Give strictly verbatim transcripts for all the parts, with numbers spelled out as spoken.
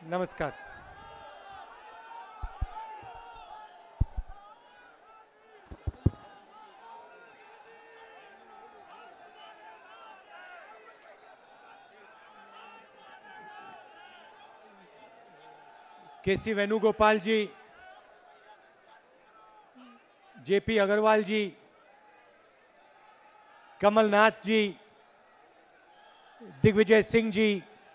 नमस्कार। K C Venugopal ji, J P Agarwal ji, Kamalnath ji, Digvijay Singh ji,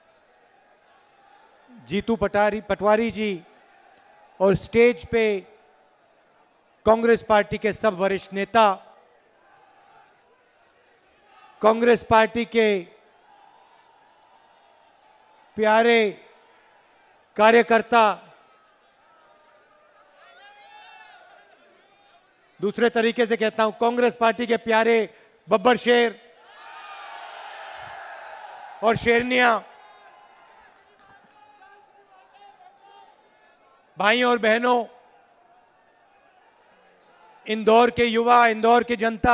Jitu Patari Patwari ji और stage पे कांग्रेस पार्टी के सब वरिष्ठ नेता, कांग्रेस पार्टी के प्यारे कार्यकर्ता, दूसरे तरीके से कहता हूं, कांग्रेस पार्टी के प्यारे बब्बर शेर और शेरनिया, भाइयों और बहनों, इंदौर के युवा, इंदौर की जनता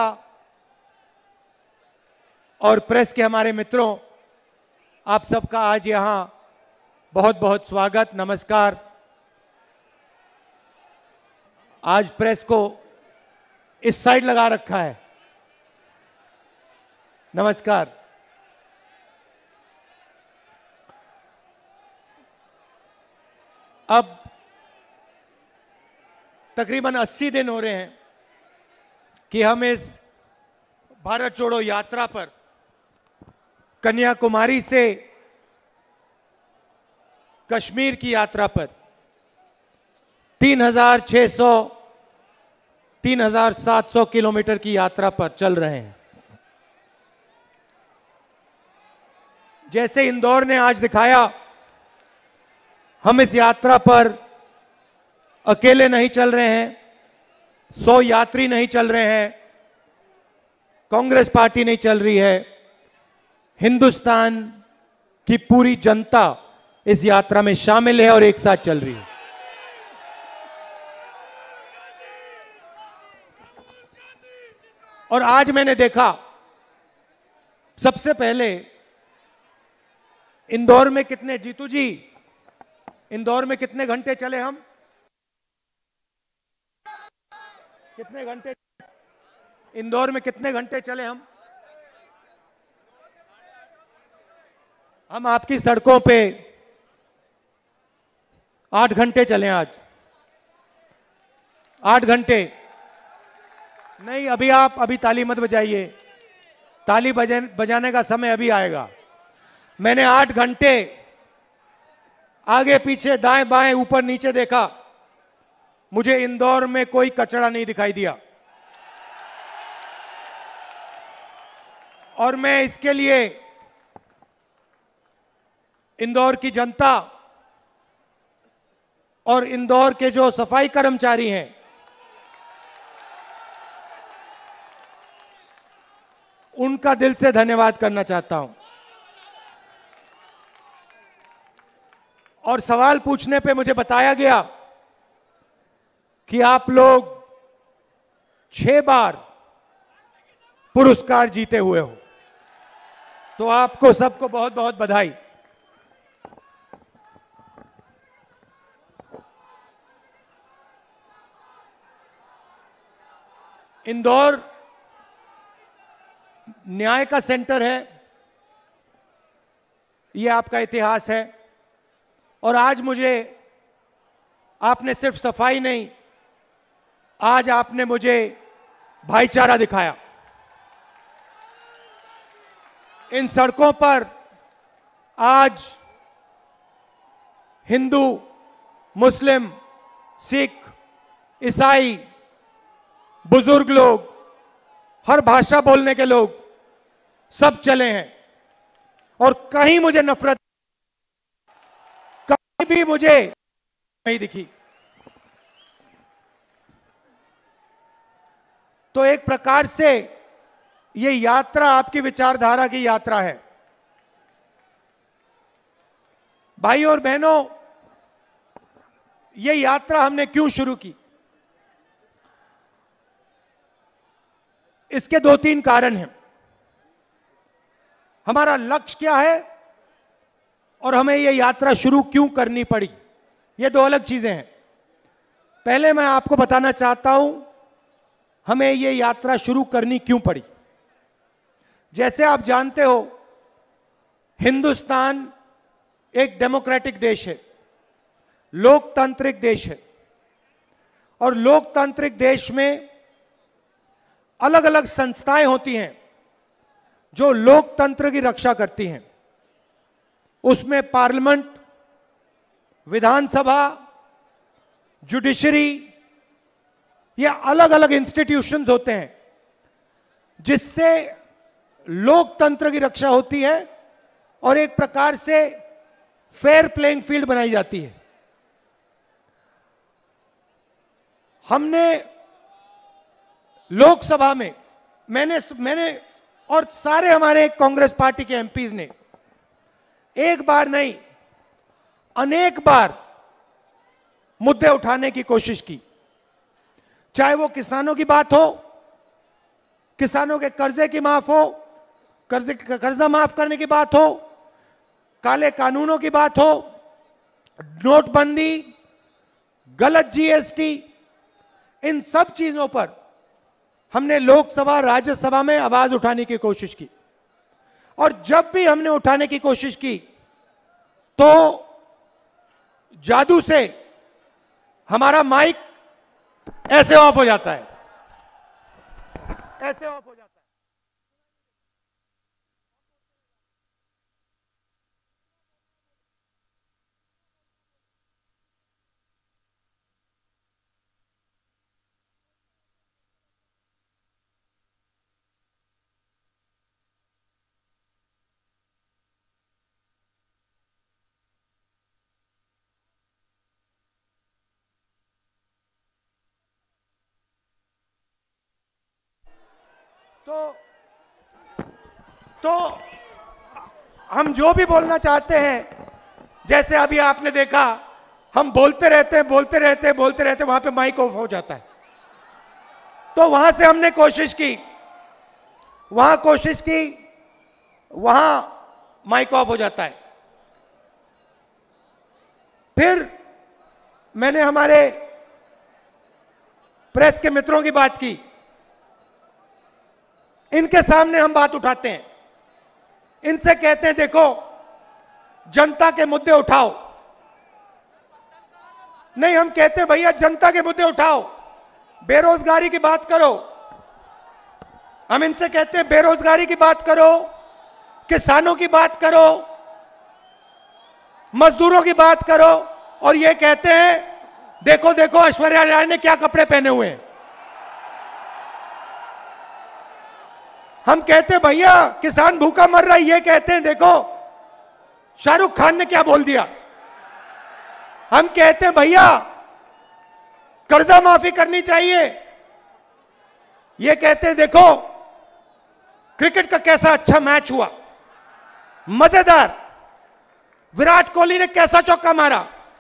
और प्रेस के हमारे मित्रों, आप सबका आज यहां बहुत बहुत स्वागत, नमस्कार। आज प्रेस को इस साइड लगा रखा है, नमस्कार। अब तकरीबन अस्सी दिन हो रहे हैं कि हम इस भारत जोड़ो यात्रा पर कन्याकुमारी से कश्मीर की यात्रा पर तीन हजार छह सौ तीन हजार सात सौ किलोमीटर की यात्रा पर चल रहे हैं। जैसे इंदौर ने आज दिखाया, हम इस यात्रा पर अकेले नहीं चल रहे हैं, सौ यात्री नहीं चल रहे हैं, कांग्रेस पार्टी नहीं चल रही है, हिंदुस्तान की पूरी जनता इस यात्रा में शामिल है और एक साथ चल रही है। और आज मैंने देखा, सबसे पहले इंदौर में कितने, जीतू जी, इंदौर में कितने घंटे चले हम? कितने घंटे इंदौर में कितने घंटे चले हम? हम आपकी सड़कों पे आठ घंटे चले आज। आठ घंटे नहीं, अभी आप अभी ताली मत बजाइए, ताली बजा, बजाने का समय अभी आएगा। मैंने आठ घंटे आगे पीछे दाएं बाएं ऊपर नीचे देखा, मुझे इंदौर में कोई कचरा नहीं दिखाई दिया। और मैं इसके लिए इंदौर की जनता और इंदौर के जो सफाई कर्मचारी हैं, उनका दिल से धन्यवाद करना चाहता हूं। और सवाल पूछने पे मुझे बताया गया कि आप लोग छह बार पुरस्कार जीते हुए हो, तो आपको सबको बहुत बहुत बधाई। इंदौर न्याय का सेंटर है, यह आपका इतिहास है। और आज मुझे आपने सिर्फ सफाई नहीं, आज आपने मुझे भाईचारा दिखाया। इन सड़कों पर आज हिंदू, मुस्लिम, सिख, ईसाई, बुजुर्ग लोग, हर भाषा बोलने के लोग सब चले हैं। और कहीं मुझे नफरत, कहीं भी मुझे नहीं दिखी। तो एक प्रकार से ये यात्रा आपकी विचारधारा की यात्रा है। भाइयों और बहनों, ये यात्रा हमने क्यों शुरू की? इसके दो तीन कारण हैं। हमारा लक्ष्य क्या है और हमें ये यात्रा शुरू क्यों करनी पड़ी, ये दो अलग चीजें हैं। पहले मैं आपको बताना चाहता हूं हमें ये यात्रा शुरू करनी क्यों पड़ी। जैसे आप जानते हो, हिंदुस्तान एक डेमोक्रेटिक देश है, लोकतांत्रिक देश है, और लोकतांत्रिक देश में अलग अलग संस्थाएं होती हैं जो लोकतंत्र की रक्षा करती हैं। उसमें पार्लियामेंट, विधानसभा, जुडिशरी, ये अलग अलग इंस्टीट्यूशंस होते हैं जिससे लोकतंत्र की रक्षा होती है और एक प्रकार से फेयर प्लेइंग फील्ड बनाई जाती है। हमने लोकसभा में मैंने मैंने और सारे हमारे कांग्रेस पार्टी के एमपीज ने एक बार नहीं अनेक बार मुद्दे उठाने की कोशिश की, चाहे वो किसानों की बात हो, किसानों के कर्जे की माफ हो, कर्जे कर्जा माफ करने की बात हो, काले कानूनों की बात हो, नोटबंदी, गलत जीएसटी, इन सब चीजों पर हमने लोकसभा राज्यसभा में आवाज उठाने की कोशिश की। और जब भी हमने उठाने की कोशिश की तो जादू से हमारा माइक ऐसे ऑफ हो जाता है, ऐसे ऑफ हो जाता है। तो तो हम जो भी बोलना चाहते हैं, जैसे अभी आपने देखा, हम बोलते रहते हैं बोलते रहते हैं बोलते रहते हैं, वहां पे माइक ऑफ हो जाता है। तो वहां से हमने कोशिश की, वहां कोशिश की, वहां माइक ऑफ हो जाता है। फिर मैंने हमारे प्रेस के मित्रों की बात की, इनके सामने हम बात उठाते हैं, इनसे कहते हैं देखो जनता के मुद्दे उठाओ। नहीं, हम कहते हैं भैया जनता के मुद्दे उठाओ, बेरोजगारी की बात करो। हम इनसे कहते हैं बेरोजगारी की बात करो, किसानों की बात करो, मजदूरों की बात करो, और ये कहते हैं देखो देखो ऐश्वर्या राय ने क्या कपड़े पहने हुए हैं। हम कहते हैं भैया किसान भूखा मर रहा है, ये कहते हैं देखो शाहरुख खान ने क्या बोल दिया। हम कहते हैं भैया कर्जा माफी करनी चाहिए, ये कहते हैं देखो क्रिकेट का कैसा अच्छा मैच हुआ, मजेदार, विराट कोहली ने कैसा चौका मारा।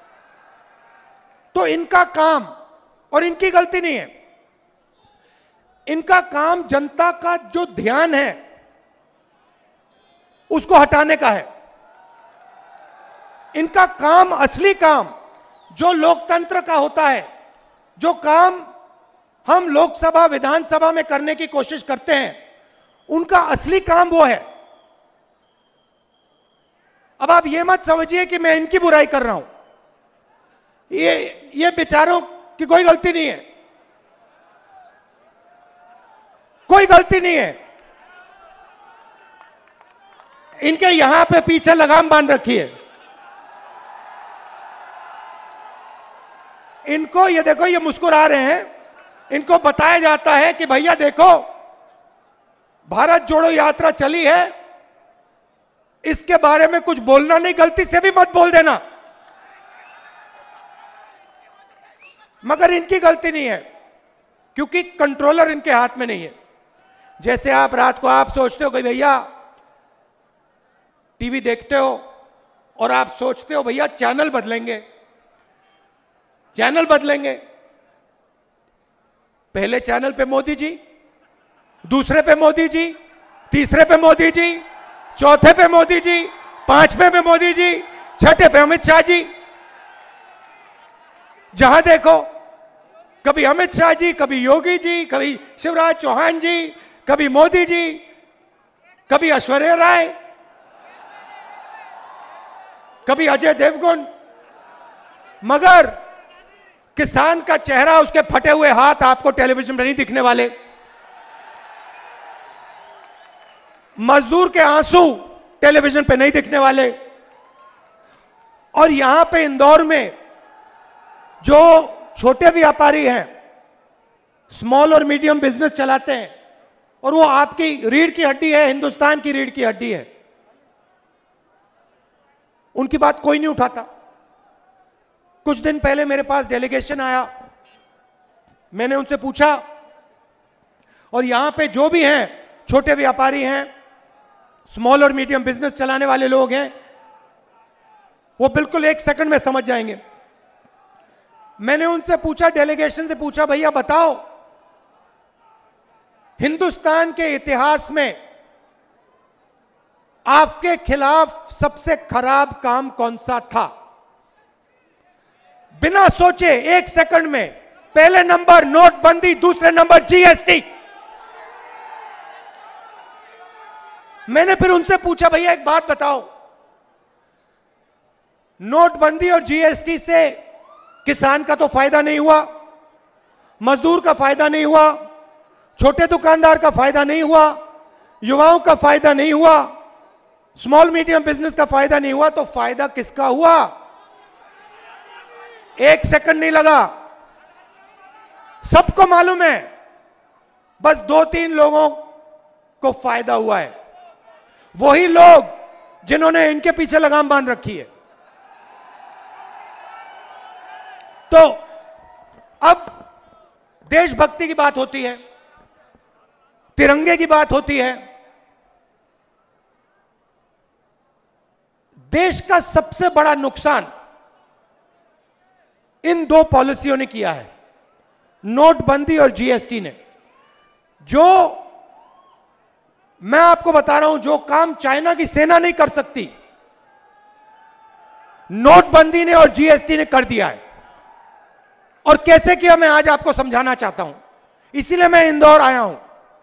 तो इनका काम, और इनकी गलती नहीं है, इनका काम जनता का जो ध्यान है उसको हटाने का है। इनका काम, असली काम जो लोकतंत्र का होता है, जो काम हम लोकसभा विधानसभा में करने की कोशिश करते हैं, उनका असली काम वो है। अब आप ये मत समझिए कि मैं इनकी बुराई कर रहा हूं, ये ये बेचारों की कोई गलती नहीं है, कोई गलती नहीं है। इनके यहां पे पीछे लगाम बांध रखी है। इनको ये देखो, ये मुस्कुरा रहे हैं, इनको बताया जाता है कि भैया देखो भारत जोड़ो यात्रा चली है, इसके बारे में कुछ बोलना नहीं, गलती से भी मत बोल देना। मगर इनकी गलती नहीं है, क्योंकि कंट्रोलर इनके हाथ में नहीं है। जैसे आप रात को आप सोचते हो कि भैया टीवी देखते हो और आप सोचते हो भैया चैनल बदलेंगे, चैनल बदलेंगे। पहले चैनल पे मोदी जी, दूसरे पे मोदी जी, तीसरे पे मोदी जी, चौथे पे मोदी जी, पांचवें पे मोदी जी, छठे पे अमित शाह जी। जहां देखो कभी अमित शाह जी, कभी योगी जी, कभी शिवराज चौहान जी, कभी मोदी जी, कभी ऐश्वर्या राय, कभी अजय देवगन, मगर किसान का चेहरा, उसके फटे हुए हाथ आपको टेलीविजन पर नहीं दिखने वाले। मजदूर के आंसू टेलीविजन पे नहीं दिखने वाले। और यहां पे इंदौर में जो छोटे व्यापारी हैं, स्मॉल और मीडियम बिजनेस चलाते हैं, और वो आपकी रीढ़ की हड्डी है, हिंदुस्तान की रीढ़ की हड्डी है, उनकी बात कोई नहीं उठाता। कुछ दिन पहले मेरे पास डेलीगेशन आया, मैंने उनसे पूछा, और यहां पे जो भी हैं छोटे व्यापारी हैं, स्मॉल और मीडियम बिजनेस चलाने वाले लोग हैं, वो बिल्कुल एक सेकंड में समझ जाएंगे। मैंने उनसे पूछा, डेलीगेशन से पूछा, भैया बताओ हिंदुस्तान के इतिहास में आपके खिलाफ सबसे खराब काम कौन सा था? बिना सोचे एक सेकंड में पहले नंबर नोटबंदी, दूसरे नंबर जीएसटी। मैंने फिर उनसे पूछा, भैया एक बात बताओ, नोटबंदी और जीएसटी से किसान का तो फायदा नहीं हुआ, मजदूर का फायदा नहीं हुआ, छोटे दुकानदार का फायदा नहीं हुआ, युवाओं का फायदा नहीं हुआ, स्मॉल मीडियम बिजनेस का फायदा नहीं हुआ, तो फायदा किसका हुआ? एक सेकंड नहीं लगा, सबको मालूम है, बस दो तीन लोगों को फायदा हुआ है, वही लोग जिन्होंने इनके पीछे लगाम बांध रखी है। तो अब देशभक्ति की बात होती है, तिरंगे की बात होती है। देश का सबसे बड़ा नुकसान इन दो पॉलिसियों ने किया है, नोटबंदी और जीएसटी ने। जो मैं आपको बता रहा हूं, जो काम चाइना की सेना नहीं कर सकती, नोटबंदी ने और जीएसटी ने कर दिया है। और कैसे किया, मैं आज आपको समझाना चाहता हूं, इसीलिए मैं इंदौर आया हूं।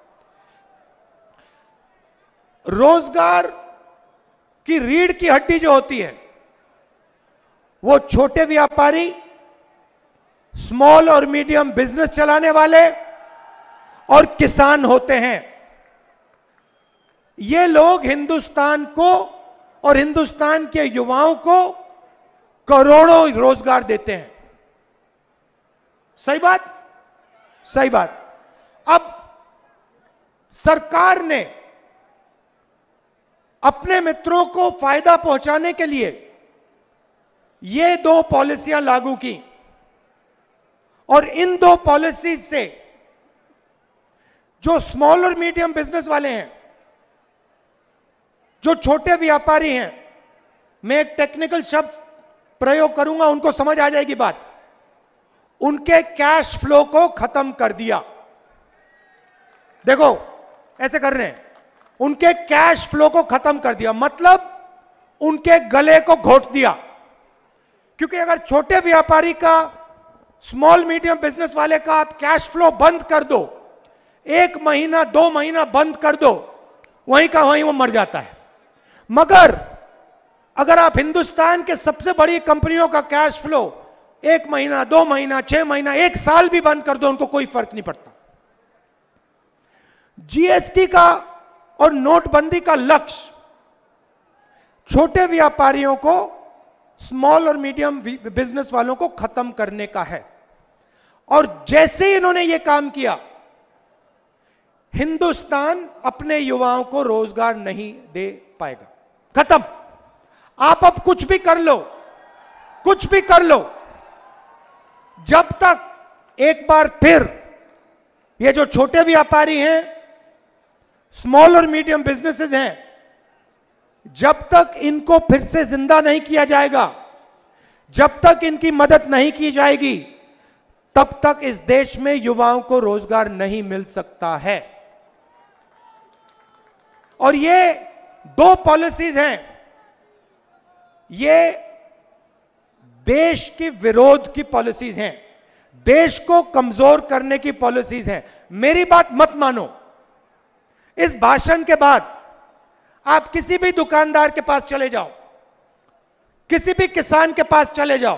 रोजगार की रीढ़ की हड्डी जो होती है, वो छोटे व्यापारी, स्मॉल और मीडियम बिजनेस चलाने वाले और किसान होते हैं। ये लोग हिंदुस्तान को और हिंदुस्तान के युवाओं को करोड़ों रोजगार देते हैं। सही बात? सही बात। अब सरकार ने अपने मित्रों को फायदा पहुंचाने के लिए ये दो पॉलिसियां लागू की, और इन दो पॉलिसी से जो स्मॉल और मीडियम बिजनेस वाले हैं, जो छोटे व्यापारी हैं, मैं एक टेक्निकल शब्द प्रयोग करूंगा, उनको समझ आ जाएगी बात, उनके कैश फ्लो को खत्म कर दिया। देखो ऐसे कर रहे हैं, उनके कैश फ्लो को खत्म कर दिया, मतलब उनके गले को घोट दिया। क्योंकि अगर छोटे व्यापारी का, स्मॉल मीडियम बिजनेस वाले का आप कैश फ्लो बंद कर दो, एक महीना दो महीना बंद कर दो, वहीं का वहीं वो मर जाता है। मगर अगर आप हिंदुस्तान के सबसे बड़ी कंपनियों का कैश फ्लो एक महीना, दो महीना, छह महीना, एक साल भी बंद कर दो, उनको कोई फर्क नहीं पड़ता। जीएसटी का और नोटबंदी का लक्ष्य छोटे व्यापारियों को, स्मॉल और मीडियम बिजनेस वालों को खत्म करने का है। और जैसे ही इन्होंने यह काम किया, हिंदुस्तान अपने युवाओं को रोजगार नहीं दे पाएगा। खत्म। आप अब कुछ भी कर लो, कुछ भी कर लो, जब तक एक बार फिर ये जो छोटे व्यापारी हैं, स्मॉल और मीडियम बिजनेसेस हैं, जब तक इनको फिर से जिंदा नहीं किया जाएगा, जब तक इनकी मदद नहीं की जाएगी, तब तक इस देश में युवाओं को रोजगार नहीं मिल सकता है। और ये दो पॉलिसीज हैं, ये देश की विरोध की पॉलिसीज हैं, देश को कमजोर करने की पॉलिसीज हैं। मेरी बात मत मानो। इस भाषण के बाद आप किसी भी दुकानदार के पास चले जाओ, किसी भी किसान के पास चले जाओ,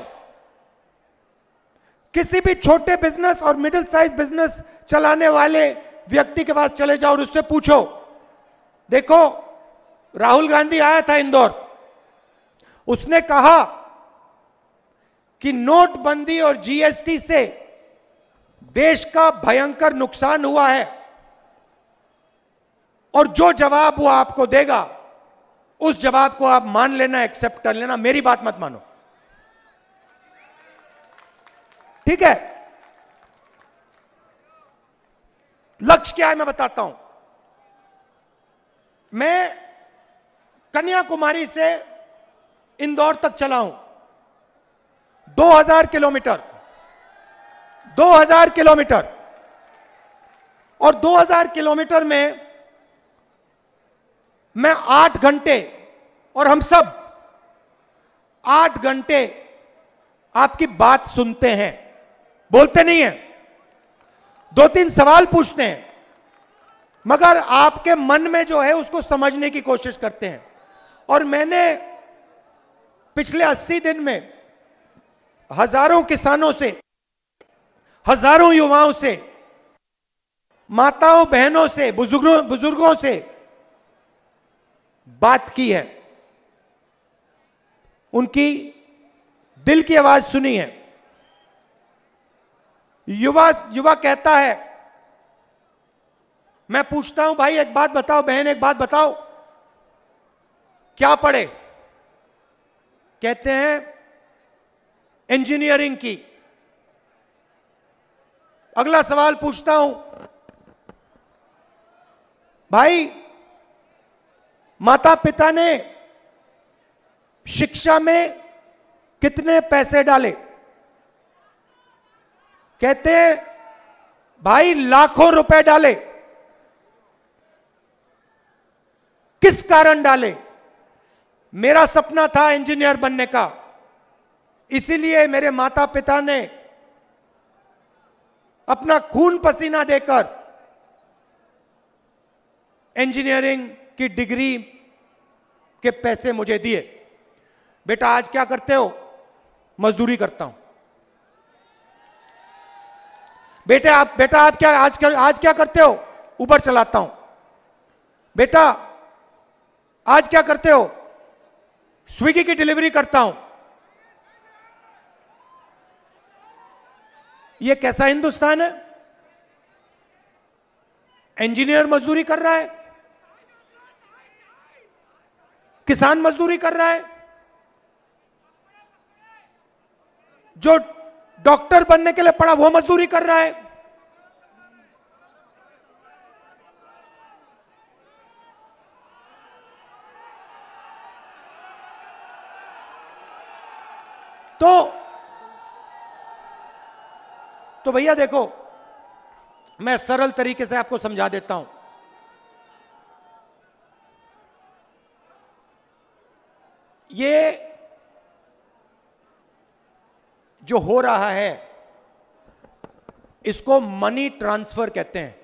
किसी भी छोटे बिजनेस और मिडिल साइज बिजनेस चलाने वाले व्यक्ति के पास चले जाओ और उससे पूछो, देखो राहुल गांधी आया था इंदौर, उसने कहा कि नोटबंदी और जीएसटी से देश का भयंकर नुकसान हुआ है, और जो जवाब वो आपको देगा उस जवाब को आप मान लेना, एक्सेप्ट कर लेना, मेरी बात मत मानो। ठीक है? लक्ष्य क्या है मैं बताता हूं। मैं कन्याकुमारी से इंदौर तक चला हूं, दो हज़ार किलोमीटर, दो हज़ार किलोमीटर, और दो हज़ार किलोमीटर में मैं आठ घंटे, और हम सब आठ घंटे आपकी बात सुनते हैं, बोलते नहीं हैं, दो तीन सवाल पूछते हैं, मगर आपके मन में जो है उसको समझने की कोशिश करते हैं। और मैंने पिछले अस्सी दिन में हजारों किसानों से, हजारों युवाओं से, माताओं बहनों से, बुजुर्गों बुजुर्गों से बात की है, उनकी दिल की आवाज सुनी है। युवा युवा कहता है, मैं पूछता हूं भाई एक बात बताओ, बहन एक बात बताओ, क्या पढ़े? कहते हैं इंजीनियरिंग की। अगला सवाल पूछता हूं, भाई माता पिता ने शिक्षा में कितने पैसे डाले? कहते हैं भाई लाखों रुपए डाले। किस कारण डाले? मेरा सपना था इंजीनियर बनने का, इसीलिए मेरे माता पिता ने अपना खून पसीना देकर इंजीनियरिंग की डिग्री के पैसे मुझे दिए। बेटा आज क्या करते हो? मजदूरी करता हूं। बेटा आप बेटा आप क्या आज कर, आज क्या करते हो? उबर चलाता हूं। बेटा आज क्या करते हो? स्विगी की डिलीवरी करता हूं। यह कैसा हिंदुस्तान है? इंजीनियर मजदूरी कर रहा है, किसान मजदूरी कर रहा है, जो डॉक्टर बनने के लिए पढ़ा वो मजदूरी कर रहा है। तो तो भैया देखो, मैं सरल तरीके से आपको समझा देता हूं। ये जो हो रहा है इसको मनी ट्रांसफर कहते हैं।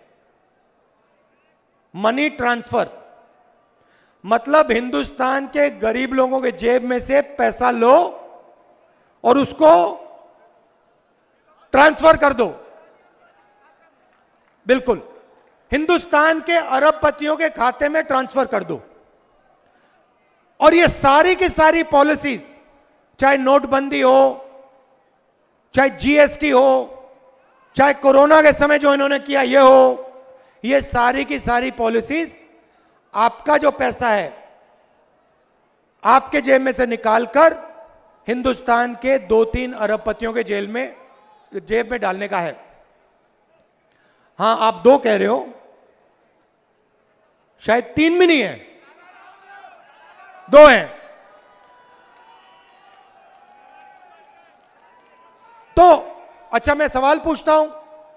मनी ट्रांसफर मतलब हिंदुस्तान के गरीब लोगों के जेब में से पैसा लो और उसको ट्रांसफर कर दो। बिल्कुल, हिंदुस्तान के अरबपतियों के खाते में ट्रांसफर कर दो। और ये सारी की सारी पॉलिसीज, चाहे नोटबंदी हो, चाहे जीएसटी हो, चाहे कोरोना के समय जो इन्होंने किया ये हो, ये सारी की सारी पॉलिसीज आपका जो पैसा है आपके जेब में से निकालकर हिंदुस्तान के दो तीन अरबपतियों के जेल में जेब में डालने का है। हां आप दो कह रहे हो, शायद तीन भी नहीं है, दो हैं। तो अच्छा मैं सवाल पूछता हूं,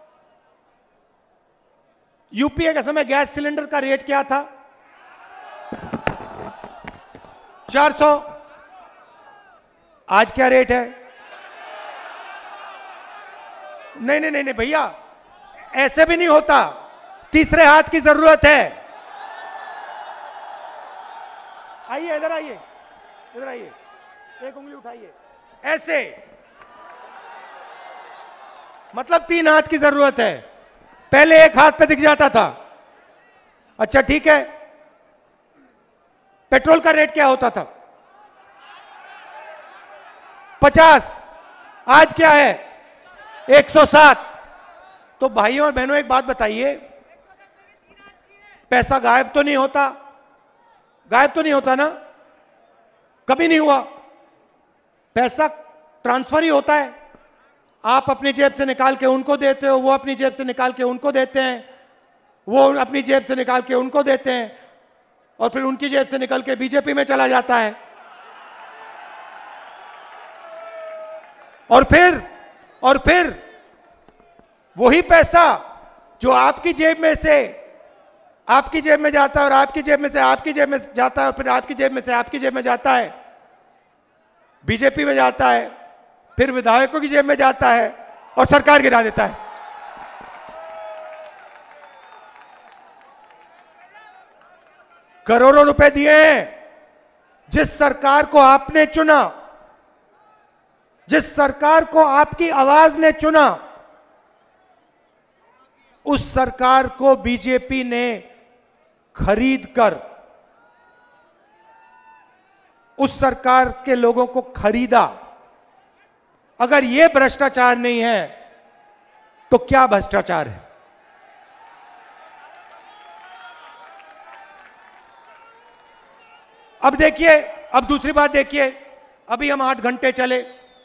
यूपीए के समय गैस सिलेंडर का रेट क्या था? चार सौ। आज क्या रेट है? नहीं नहीं नहीं नहीं भैया, ऐसे भी नहीं होता, तीसरे हाथ की जरूरत है। आइए इधर, आइए इधर, आइए, एक उंगली उठाइए ऐसे, मतलब तीन हाथ की जरूरत है। पहले एक हाथ पे दिख जाता था। अच्छा ठीक है, पेट्रोल का रेट क्या होता था? पचास। आज क्या है? एक सौ सात। तो भाइयों और बहनों एक बात बताइए, पैसा गायब तो नहीं होता? गायब तो नहीं होता ना? कभी नहीं हुआ। पैसा ट्रांसफर ही होता है। आप अपनी जेब से निकाल के उनको देते हो, वो अपनी जेब से निकाल के उनको देते हैं, वो अपनी जेब से निकाल के उनको देते हैं, और फिर उनकी जेब से निकल के बीजेपी में चला जाता है। और फिर और फिर वही पैसा जो आपकी जेब में से आपकी जेब में जाता है, और आपकी जेब में से आपकी जेब में जाता है, और फिर आपकी जेब में से आपकी जेब में जाता है, बीजेपी में जाता है, फिर विधायकों की जेब में जाता है और सरकार गिरा देता है। करोड़ों रुपए दिए हैं। जिस सरकार को आपने चुना, जिस सरकार को आपकी आवाज ने चुना, उस सरकार को बीजेपी ने खरीद कर, उस सरकार के लोगों को खरीदा। अगर यह भ्रष्टाचार नहीं है तो क्या भ्रष्टाचार है? अब देखिए, अब दूसरी बात देखिए, अभी हम आठ घंटे चले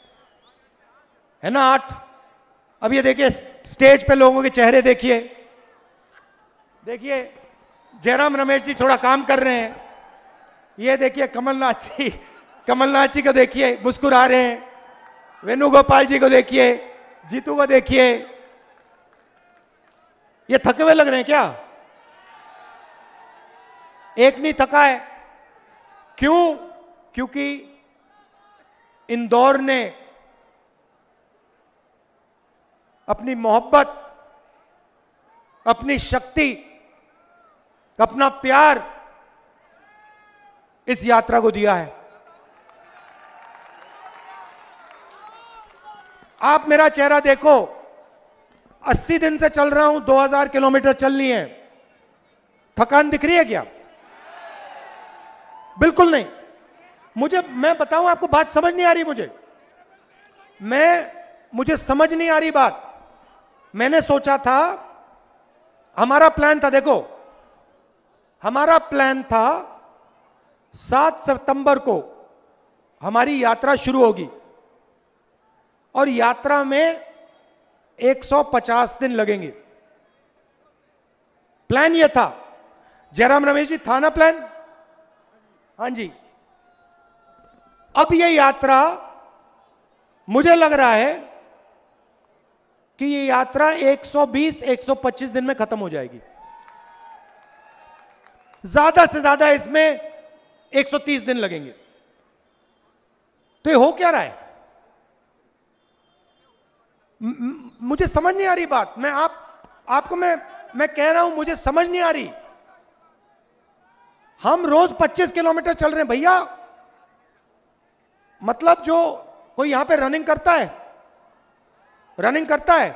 है ना, आठ। अब ये देखिए स्टेज पे लोगों के चेहरे देखिए, देखिए जयराम रमेश जी थोड़ा काम कर रहे हैं। ये देखिए कमलनाथ जी, कमलनाथ जी को देखिए मुस्कुरा रहे हैं। वेणुगोपाल जी को देखिए, जीतू को देखिए। ये थके हुए लग रहे हैं क्या? एक नहीं थका है। क्यों? क्योंकि इंदौर ने अपनी मोहब्बत, अपनी शक्ति, अपना प्यार इस यात्रा को दिया है। आप मेरा चेहरा देखो, अस्सी दिन से चल रहा हूं, दो हज़ार किलोमीटर चलनी है। थकान दिख रही है क्या? बिल्कुल नहीं। मुझे, मैं बताऊं आपको, बात समझ नहीं आ रही मुझे, मैं मुझे समझ नहीं आ रही बात। मैंने सोचा था, हमारा प्लान था, देखो हमारा प्लान था सात सितंबर को हमारी यात्रा शुरू होगी, और यात्रा में एक सौ पचास दिन लगेंगे। प्लान यह था। जयराम रमेश जी, था ना प्लान? हां जी। अब यह यात्रा, मुझे लग रहा है कि यह यात्रा एक सौ बीस एक सौ पच्चीस दिन में खत्म हो जाएगी। ज्यादा से ज्यादा इसमें एक सौ तीस दिन लगेंगे। तो ये हो क्या रहा है? म, मुझे समझ नहीं आ रही बात। मैं आप आपको मैं मैं कह रहा हूं, मुझे समझ नहीं आ रही। हम रोज पच्चीस किलोमीटर चल रहे हैं भैया। मतलब जो कोई यहां पे रनिंग करता है, रनिंग करता है,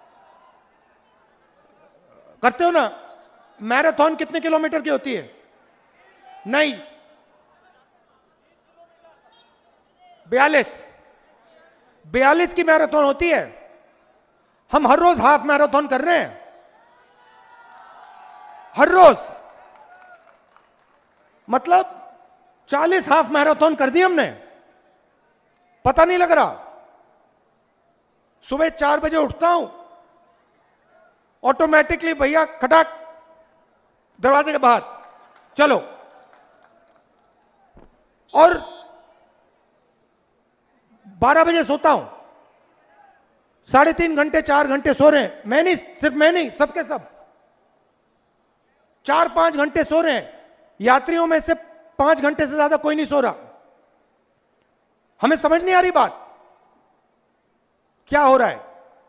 करते हो ना? मैराथन कितने किलोमीटर की होती है? नहीं, बयालीस बयालीस की मैराथन होती है। हम हर रोज हाफ मैराथन कर रहे हैं, हर रोज। मतलब चालीस हाफ मैराथन कर दी हमने, पता नहीं लग रहा। सुबह चार बजे उठता हूं, ऑटोमेटिकली भैया खटाक दरवाजे के बाहर चलो। और बारह बजे सोता हूं, साढ़े तीन घंटे चार घंटे सो रहे हैं। मैं नहीं, सिर्फ मैं नहीं, सबके सब चार पांच घंटे सो रहे हैं। यात्रियों में से पांच घंटे से ज्यादा कोई नहीं सो रहा। हमें समझ नहीं आ रही बात क्या हो रहा है।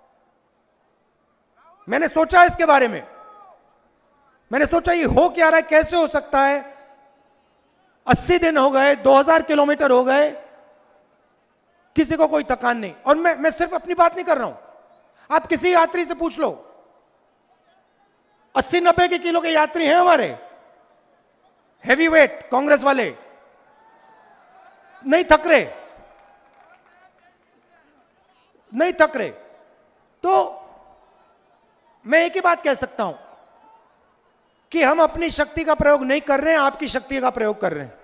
मैंने सोचा इसके बारे में, मैंने सोचा ये हो क्या रहा है, कैसे हो सकता है। अस्सी दिन हो गए, दो हज़ार किलोमीटर हो गए, किसी को कोई थकान नहीं। और मैं मैं सिर्फ अपनी बात नहीं कर रहा हूं, आप किसी यात्री से पूछ लो, अस्सी नब्बे के किलो के यात्री हैं हमारे, हैवी वेट कांग्रेस वाले, नहीं थक रहे, नहीं थक रहे। तो मैं एक ही बात कह सकता हूं कि हम अपनी शक्ति का प्रयोग नहीं कर रहे हैं, आपकी शक्ति का प्रयोग कर रहे हैं।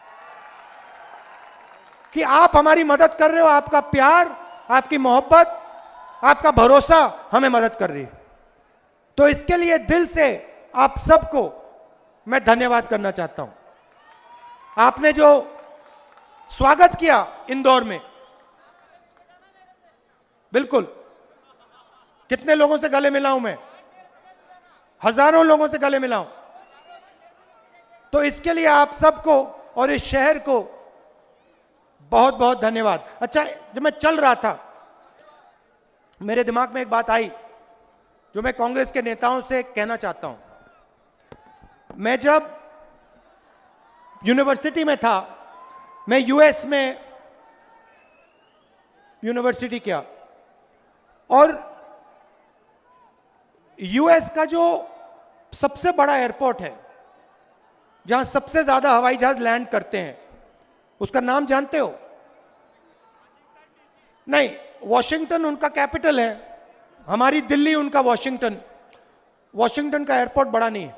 कि आप हमारी मदद कर रहे हो, आपका प्यार, आपकी मोहब्बत, आपका भरोसा हमें मदद कर रही है। तो इसके लिए दिल से आप सबको मैं धन्यवाद करना चाहता हूं। आपने जो स्वागत किया इंदौर में, बिल्कुल, कितने लोगों से गले मिला हूं मैं, हजारों लोगों से गले मिला हूं। तो इसके लिए आप सबको और इस शहर को बहुत बहुत धन्यवाद। अच्छा, जब मैं चल रहा था मेरे दिमाग में एक बात आई जो मैं कांग्रेस के नेताओं से कहना चाहता हूं। मैं जब यूनिवर्सिटी में था, मैं यूएस में यूनिवर्सिटी किया, और यूएस का जो सबसे बड़ा एयरपोर्ट है, जहां सबसे ज्यादा हवाई जहाज लैंड करते हैं, उसका नाम जानते हो? नहीं, वॉशिंगटन उनका कैपिटल है, हमारी दिल्ली उनका वॉशिंगटन। वॉशिंगटन का एयरपोर्ट बड़ा नहीं है।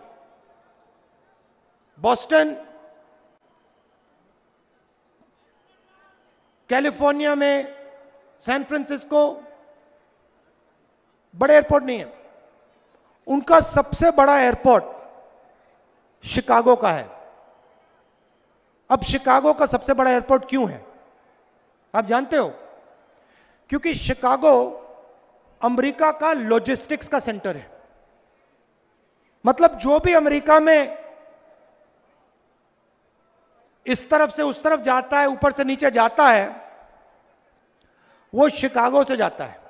बॉस्टन, कैलिफोर्निया में सैन फ्रांसिस्को बड़े एयरपोर्ट नहीं है। उनका सबसे बड़ा एयरपोर्ट शिकागो का है। अब शिकागो का सबसे बड़ा एयरपोर्ट क्यों है आप जानते हो? क्योंकि शिकागो अमेरिका का लॉजिस्टिक्स का सेंटर है। मतलब जो भी अमेरिका में इस तरफ से उस तरफ जाता है, ऊपर से नीचे जाता है, वो शिकागो से जाता है।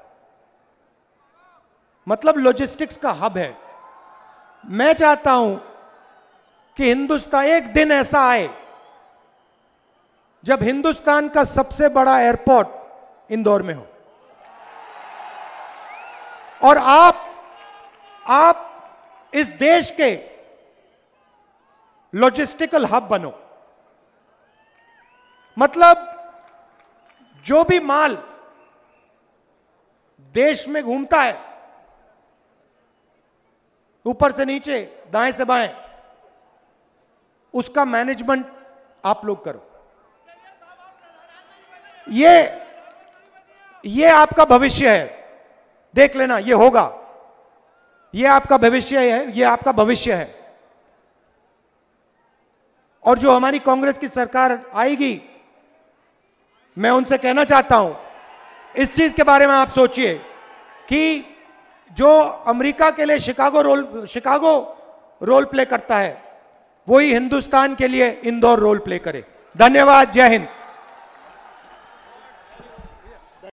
मतलब लॉजिस्टिक्स का हब है। मैं चाहता हूं कि हिंदुस्तान, एक दिन ऐसा आए जब हिंदुस्तान का सबसे बड़ा एयरपोर्ट इंदौर में हो, और आप आप इस देश के लॉजिस्टिकल हब बनो। मतलब जो भी माल देश में घूमता है, ऊपर से नीचे, दाएं से बाएं, उसका मैनेजमेंट आप लोग करो। ये ये आपका भविष्य है, देख लेना, ये होगा। ये आपका भविष्य है, ये आपका भविष्य है। और जो हमारी कांग्रेस की सरकार आएगी, मैं उनसे कहना चाहता हूं, इस चीज के बारे में आप सोचिए कि जो अमेरिका के लिए Chicago role Chicago role play करता है, वही हिंदुस्तान के लिए इंदौर रोल प्ले करे। धन्यवाद। जय हिंद।